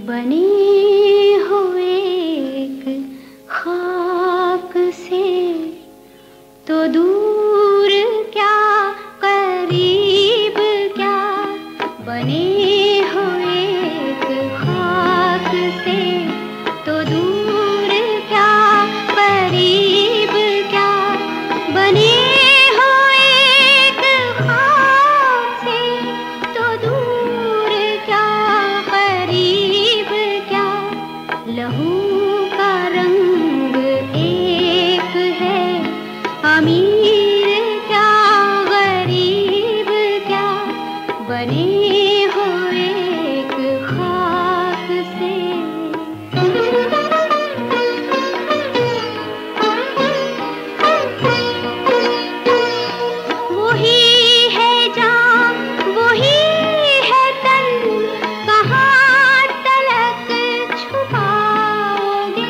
बने हुए एक खाक से, तो दूर क्या करीब क्या। बने हुए एक खाक से, तो दूर क्या करीब क्या। बने हुए एक खाक से, तो दूर क्या करीब क्या। लहू का रंग एक है, अमीर क्या गरीब क्या। बने हुए एक खाक से। वही है जान, वही है तन, कहाँ तलक छुपाओगे।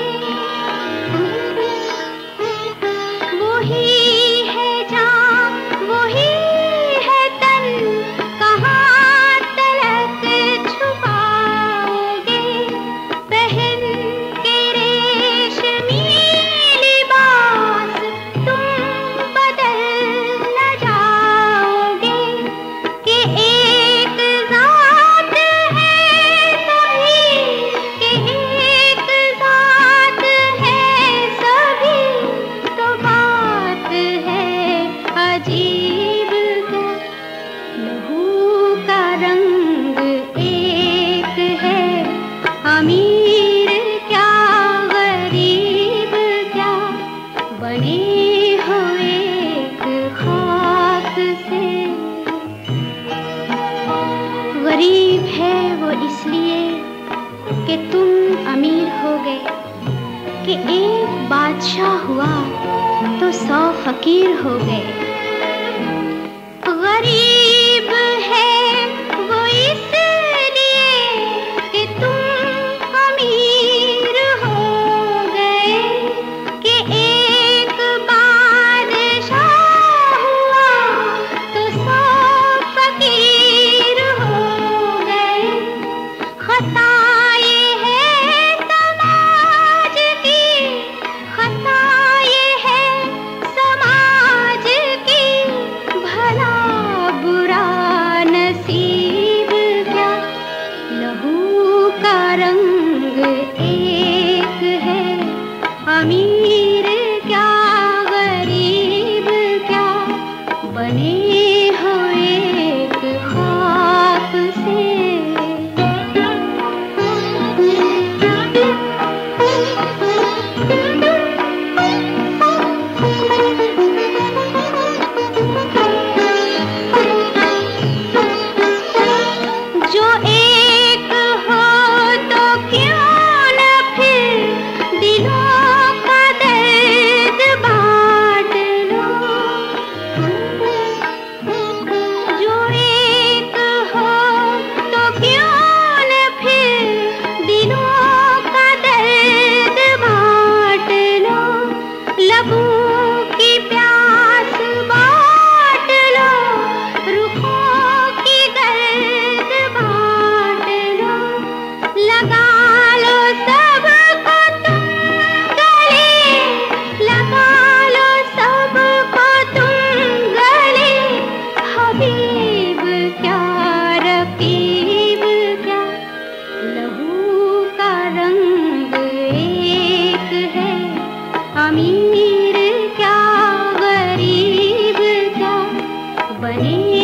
वही है जान, वही है तन, कहाँ तलक छुपाओगे। पहन के रेशमी लिबास तुम बदल न जाओगे। कि एक ज़ात है सभी, कि एक ज़ात है सभी, तो बात है अजीब क्या। लहू का रंग एक है, अमीर क्या गरीब क्या। बने हुए एक खाक से। गरीब है वो इसलिए कि तुम अमीर हो गए, कि एक बादशाह हुआ तो 100 फकीर हो गए। गरीब है वो इसलिए कि तुम अमीर हो गए, कि एक बादशाह हुआ तो 100 फकीर हो गए। खता ये है समाज की, खता ये है समाज की, भला बुरा नसीब क्या। लहू का रंग एक है, अमीर क्या गरीब क्या। बने हुए एक खाक से। जो एक हो तो क्यों न फिर दिलों का दर्द बांट लो। जो एक हो तो क्यों न फिर दिलों का दर्द बांट लो। लबों की प्यास बांट लो, रुखों की गर्द बांट लो। लगा लो सबको तुम गले, लगा लो सबको तुम गले। हबीब क्या रकीब क्या। लहू का रंग एक है, अमीर क्या गरीब क्या। बने